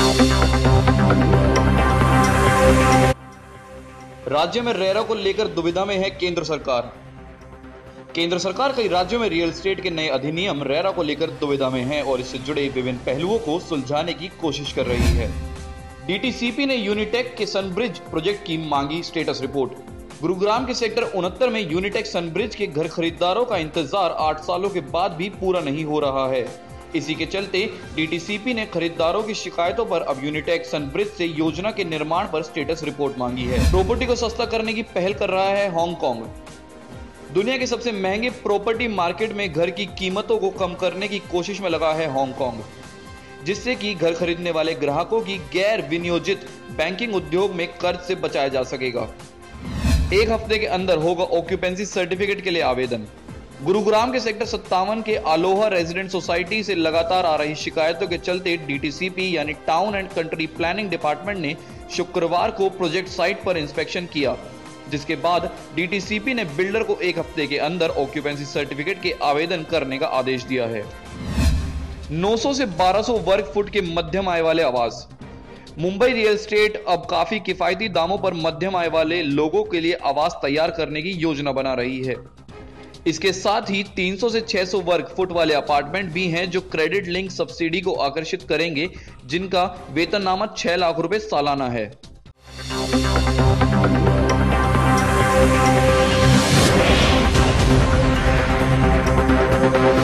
राज्य में रेरा को लेकर दुविधा में है केंद्र सरकार। केंद्र सरकार कई राज्यों में रियल एस्टेट के नए अधिनियम रेरा को लेकर दुविधा में है और इससे जुड़े विभिन्न पहलुओं को सुलझाने की कोशिश कर रही है। डीटीसीपी ने यूनिटेक के सनब्रिज प्रोजेक्ट की मांगी स्टेटस रिपोर्ट। गुरुग्राम के सेक्टर 69 में यूनिटेक सनब्रिज के घर खरीदारों का इंतजार 8 सालों के बाद भी पूरा नहीं हो रहा है। इसी के चलते डीटीसीपी ने खरीदारों की शिकायतों पर अब यूनिटेक सनब्रिज से योजना के निर्माण पर स्टेटस रिपोर्ट मांगी है। प्रॉपर्टी को सस्ता करने की पहल कर रहा है हांगकांग। दुनिया के सबसे महंगे प्रॉपर्टी मार्केट में घर की कीमतों को कम करने की कोशिश में लगा है हांगकांग, जिससे कि घर खरीदने वाले ग्राहकों की गैर विनियोजित बैंकिंग उद्योग में कर्ज से बचाया जा सकेगा। एक हफ्ते के अंदर होगा ऑक्यूपेंसी सर्टिफिकेट के लिए आवेदन। गुरुग्राम के सेक्टर 57 के आलोहा रेजिडेंट सोसाइटी से लगातार आ रही शिकायतों के चलते डीटीसीपी यानी town and country planning department ने शुक्रवार को प्रोजेक्ट साइट पर इंस्पेक्शन किया, जिसके बाद डीटीसीपी ने बिल्डर को एक हफ्ते के अंदर ऑक्यूपेंसी सर्टिफिकेट के आवेदन करने का आदेश दिया है। 900 से 1200 वर्ग फुट के मध्यम आय वाले आवास। मुंबई रियल एस्टेट अब काफी किफायती दामों पर मध्यम आय वाले लोगों के लिए आवास तैयार करने की योजना बना रही है। इसके साथ ही 300 से 600 वर्ग फुट वाले अपार्टमेंट भी हैं जो क्रेडिट लिंक सब्सिडी को आकर्षित करेंगे, जिनका वेतननामा 6 लाख रुपए सालाना है।